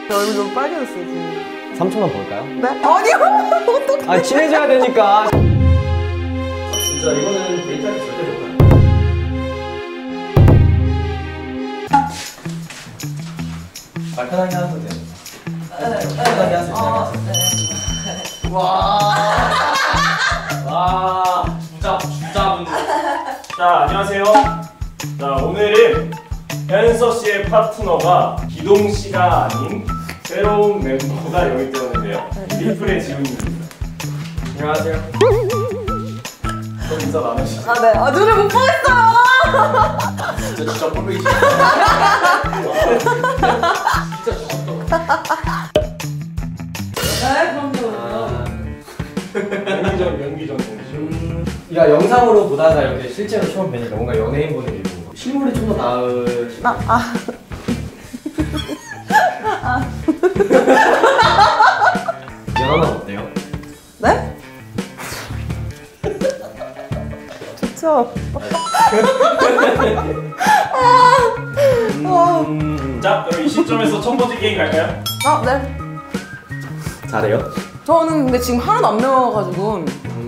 얼굴 너무 빨개졌어요 지금. 3초만 볼까요? 네? 아니요! 어떡해. 아 친해져야 되니까. 진짜 이거는 데이트할 때 절대 못 가요. 편하게 하셔도 돼요. 편하게 하세요. 와, 주자분들. 자, 안녕하세요. 자, 오늘은 현서 씨의 파트너가 기동 씨가 아닌 새로운 멤버가 영입되었는데요. 리플의 지훈입니다. 안녕하세요. 좀 인사 나누시죠. 아 네. 아 눈을 못 보겠어요. 진짜 꼴보기 싫어. 네 그럼요. 연기전 공식. 야 영상으로 보다가 이렇게 실제로 처음 뵈니까 뭔가 연예인 보는 기분. 실물이 좀 더 나을. 연하는 어때요? 네? 좋죠. 자, 그럼 이 시점에서 첫 번째 게임 갈까요? 아 네. 잘해요? 저는 근데 지금 하나도 안 매워가지고.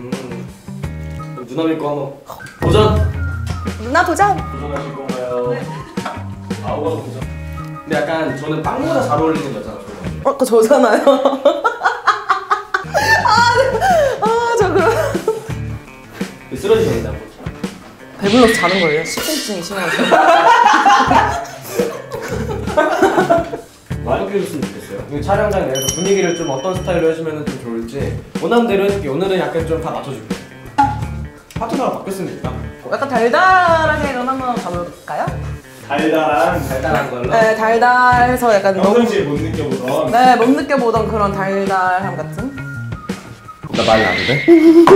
누나 믿고 한번 도전! 누나 도전! 도전하실 건가요? 네. 아우가 도전. 근데 약간 저는 빵보다 잘 어울리는 여자가 좋아요. 그거 저잖아요. 저 그럼. 쓰러지셨는데 한번. 배불러서 자는 거예요. 식곤증이 심해가지고. 많이 해줬으면 좋겠어요. 그 촬영장 내에서 분위기를 좀 어떤 스타일로 해주면 좀 좋을지 원하는 대로 해줄게. 오늘은 약간 좀 다 맞춰줄게. 파트너랑 바뀌었으니까. 약간 달달하게 이런 한번 가볼까요? 달달한 걸로? 네, 달달해서 약간 평상시에 못 느껴보던. 네, 못 느껴보던 그런 달달함 같은? 나 말 안 해도 돼?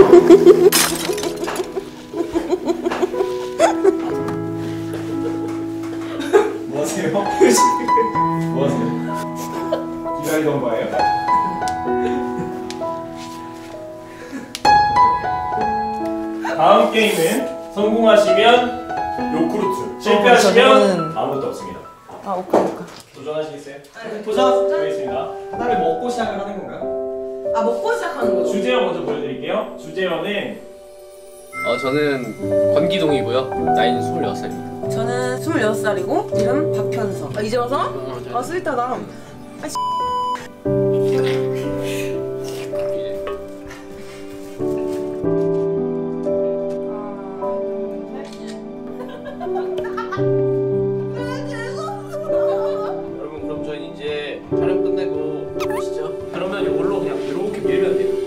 뭐 하세요? 뭐 하세요? 기다리던 거예요? 다음 게임은 성공하시면 요구르트, 실패하시면 아무것도 없습니다. 아, 오카. 도전하시겠어요? 네, 도전! 알겠습니다. 하나를 먹고 시작을 하는 건가요? 아, 먹고 시작하는 거죠? 주제어 먼저 보여드릴게요. 주제어는 저는 권기동이고요. 나이는 26살입니다. 저는 26살이고 이름 박현서. 아, 이제 와서? 아, 스윗하다. 아, 여러분 그럼 저희는 이제 촬영 끝내고 보시죠. 그러면 이걸로 그냥 이렇게 밀면 돼요.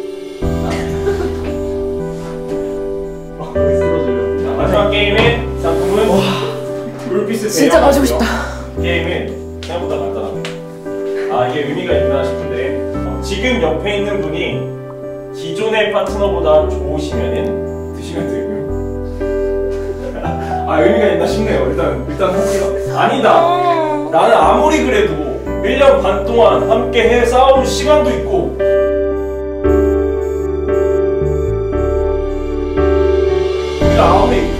쓰러져요. 자, 마지막 게임의 상품은 룰피스 진짜 가지고 싶다. 게임은 생각보다 간단합니다. 아, 이게 의미가 있나 싶은데 지금 옆에 있는 분이 기존의 파트너보다 좋으시면은 드시면 되고요. 아, 의미가 있나 싶네요. 일단 할게요. 아니다. 나는 아무리 그래도 1년 반 동안 함께 해 싸울 시간도 있고 아무리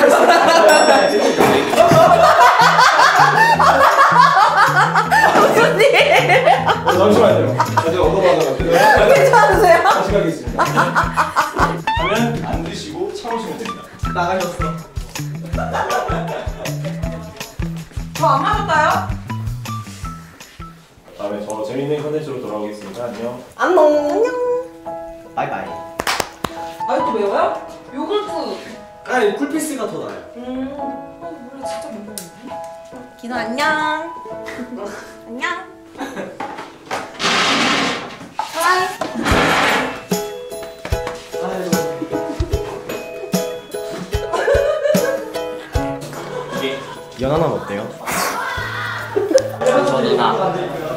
잠시만요. 제가 얻어가다가 괜찮으세요? 다시 가겠습니다. 하면 안 드시고 참으시면 됩니다. 나가셨어. 저 안 맞을까요? 다음에 저 재밌는 컨텐츠로 돌아오겠습니다. 안녕. 안녕. 바이바이. 아니, 또 매워요? 요거트. 아니 쿨피스가 더 나아요. 원래 진짜 못 먹는데. 기노 안녕. 안녕. 하이. 이게 연하남 어때요? 저는